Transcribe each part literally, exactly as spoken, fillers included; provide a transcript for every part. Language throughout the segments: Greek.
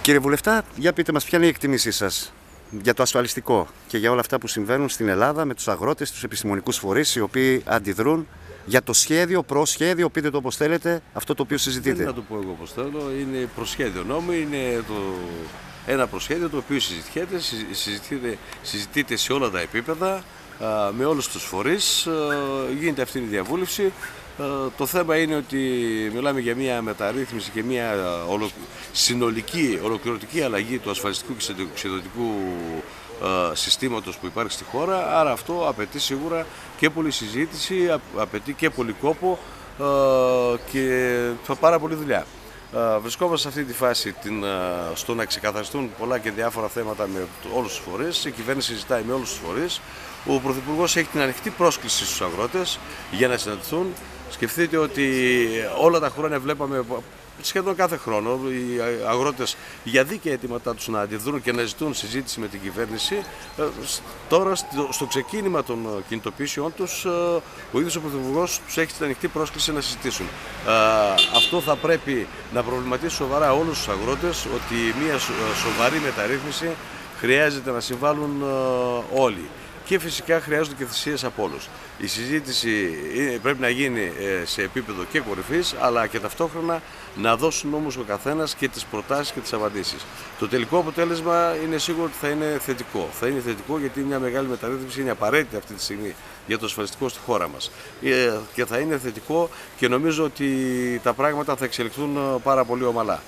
Κύριε Βουλευτά, για πείτε μας ποια είναι η εκτίμησή σας για το ασφαλιστικό και για όλα αυτά που συμβαίνουν στην Ελλάδα με τους αγρότες, τους επιστημονικούς φορείς οι οποίοι αντιδρούν για το σχέδιο, προσχέδιο, πείτε το όπως θέλετε, αυτό το οποίο συζητείτε. Δεν θα το πω εγώ όπως θέλω, είναι προσχέδιο νόμου, είναι το... ένα προσχέδιο το οποίο συζητιέται, συζητιέται, συζητείται σε όλα τα επίπεδα, με όλους τους φορείς, γίνεται αυτή η διαβούλευση. Το θέμα είναι ότι μιλάμε για μια μεταρρύθμιση και μια ολο... συνολική, ολοκληρωτική αλλαγή του ασφαλιστικού και συνταξιοδοτικού συστήματος που υπάρχει στη χώρα, άρα αυτό απαιτεί σίγουρα και πολλή συζήτηση, απαιτεί και πολύ κόπο και πάρα πολλή δουλειά. Βρισκόμαστε σε αυτή τη φάση την, στο να ξεκαθαριστούν πολλά και διάφορα θέματα με όλους τους φορείς. Η κυβέρνηση συζητάει με όλους τους φορείς. Ο Πρωθυπουργός έχει την ανοιχτή πρόσκληση στους αγρότες για να συναντηθούν. Σκεφτείτε ότι όλα τα χρόνια βλέπαμε, σχεδόν κάθε χρόνο, οι αγρότες για δίκαια αιτήματά τους να αντιδρούν και να ζητούν συζήτηση με την κυβέρνηση. Τώρα, στο ξεκίνημα των κινητοποιήσεων τους, ο ίδιος ο Πρωθυπουργός τους έχει την ανοιχτή πρόσκληση να συζητήσουν. Αυτό θα πρέπει να προβληματίσει σοβαρά όλους τους αγρότες, ότι μια σοβαρή μεταρρύθμιση χρειάζεται να συμβάλλουν όλοι. Και φυσικά χρειάζονται και θυσίες από όλους. Η συζήτηση πρέπει να γίνει σε επίπεδο και κορυφής, αλλά και ταυτόχρονα να δώσουν όμως ο καθένας και τις προτάσεις και τις απαντήσεις. Το τελικό αποτέλεσμα είναι σίγουρο ότι θα είναι θετικό. Θα είναι θετικό γιατί μια μεγάλη μεταρρύθμιση είναι απαραίτητη αυτή τη στιγμή για το ασφαλιστικό στη χώρα μας. Και θα είναι θετικό και νομίζω ότι τα πράγματα θα εξελιχθούν πάρα πολύ ομαλά.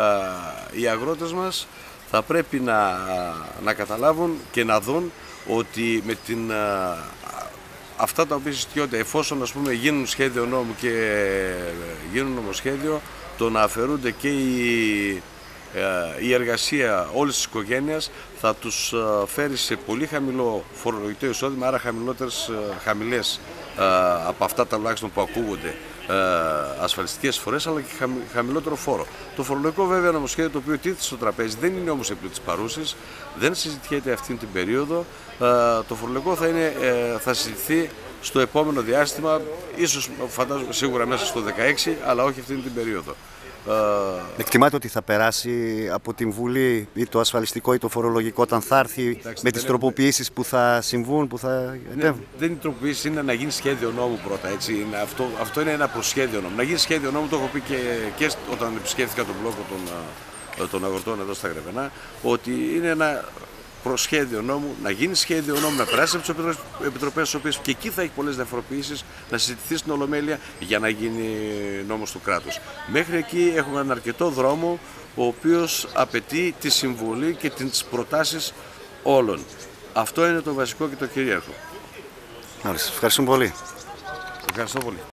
Οι αγρότες μας θα πρέπει να, να καταλάβουν και να δουν ότι με την, α, αυτά τα οποία συζητιόνται, εφόσον ας πούμε γίνουν σχέδιο νόμου και γίνουν νομοσχέδιο, το να αφαιρούνται και η, α, η εργασία όλης της οικογένειας θα τους α, φέρει σε πολύ χαμηλό φορολογικό εισόδημα, άρα χαμηλότερες, χαμηλές α, από αυτά τα τουλάχιστον που ακούγονται ασφαλιστικές φορές, αλλά και χαμηλότερο φόρο. Το φορολογικό βέβαια νομοσχέδιο το οποίο τίθεται στο τραπέζι δεν είναι όμως επί της παρούσης, δεν συζητιέται αυτή την περίοδο. Το φορολογικό θα, είναι, θα συζητηθεί στο επόμενο διάστημα, ίσως φαντάζομαι σίγουρα μέσα στο δεκαέξι, αλλά όχι αυτή την περίοδο. Εκτιμάτε ότι θα περάσει από την Βουλή ή το ασφαλιστικό ή το φορολογικό όταν θα έρθει? Εντάξει, με τις τροποποιήσεις έχω... που θα συμβούν, που θα... Ναι, δεν είναι τροποποιήσεις, είναι να γίνει σχέδιο νόμου πρώτα, έτσι. Είναι αυτό, αυτό είναι ένα προσχέδιο νόμου. Να γίνει σχέδιο νόμου, το έχω πει και, και όταν επισκέφθηκα τον μπλόκο των, των αγροτών εδώ στα Γρεβενά, ότι είναι ένα προσχέδιο νόμου, να γίνει σχέδιο νόμου, να περάσει από τις επιτροπές τις οποίες και εκεί θα έχει πολλές διαφοροποιήσεις, να συζητηθεί στην Ολομέλεια για να γίνει νόμος του κράτους. Μέχρι εκεί έχουμε έναν αρκετό δρόμο, ο οποίος απαιτεί τη συμβολή και τις προτάσεις όλων. Αυτό είναι το βασικό και το κυρίαρχο. Μάλιστα. Ευχαριστούμε πολύ. Ευχαριστώ πολύ.